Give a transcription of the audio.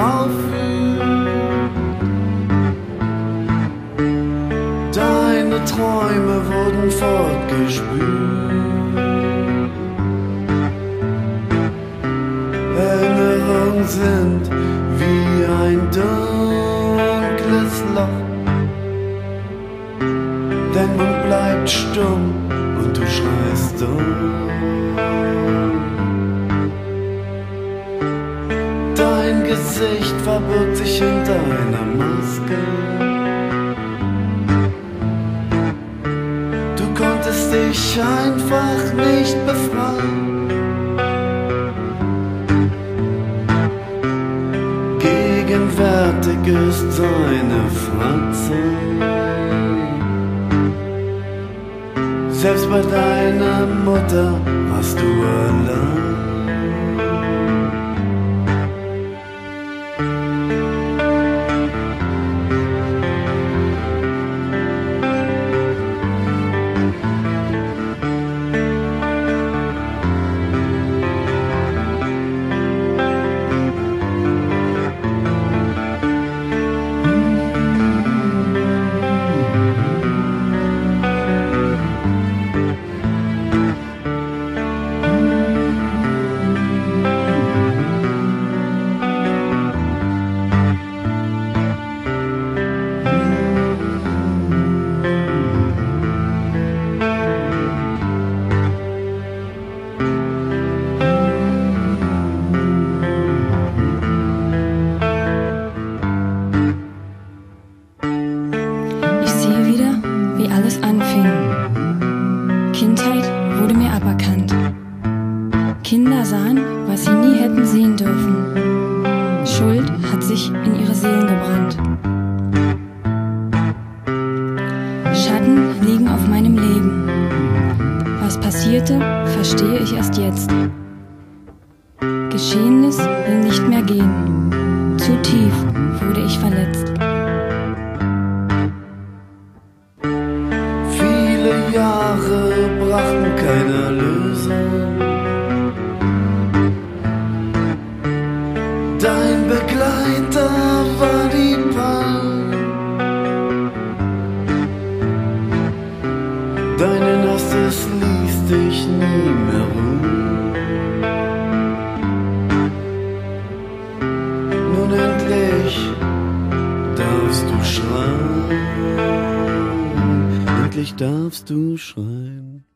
aufwühlt. Deine Träume wurden fortgespült. Erinnerungen sind wie ein dunkles Loch. Dein Mund bleibt stumm und du schreist dumm. Dein Gesicht verbirgt sich hinter einer Maske. Du konntest dich einfach nicht befreien. Gegenwärtig ist seine Fratze. Selbst bei deiner Mutter warst du allein. Alles anfing. Kindheit wurde mir aberkannt. Kinder sahen, was sie nie hätten sehen dürfen. Schuld hat sich in ihre Seelen gebrannt. Schatten liegen auf meinem Leben. Was passierte, verstehe ich erst jetzt. Geschehenes will nicht mehr gehen. Zu tief wurde ich verletzt. Jahre brachten keine Lösung. Dein Begleiter war die Pein. Dein Innerstes ließ dich nie mehr ruhen. Nun endlich darfst du schreien. Endlich darfst du schreien.